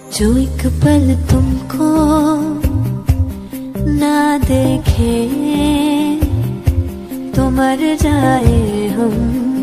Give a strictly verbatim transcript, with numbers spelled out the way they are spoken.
जो एक पल तुमको ना देखे तो मर जाए हम।